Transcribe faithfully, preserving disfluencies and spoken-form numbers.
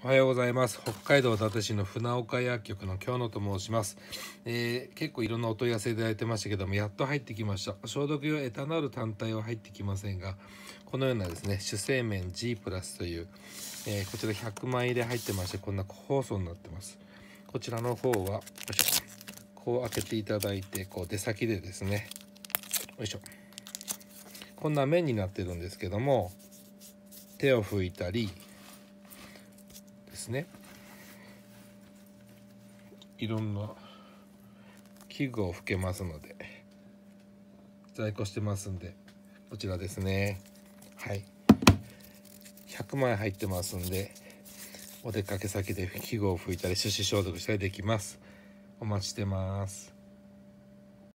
おはようございます。北海道伊達市の船岡薬局の京野と申します。えー、結構いろんなお問い合わせいただいてましたけども、やっと入ってきました。消毒用エタノール単体は入ってきませんが、このようなですね、主成面 G プラスという、えー、こちらひゃくまい入れ入ってまして、こんな個包装になってます。こちらの方は、よいしょ、こう開けていただいて、こう出先でですね、よいしょ、こんな面になってるんですけども、手を拭いたりですね、いろんな器具を拭けますので在庫してますんで、こちらですね。はい、ひゃくまい入ってますんで、お出かけ先で器具を拭いたり手指消毒したりできます。お待ちしてます。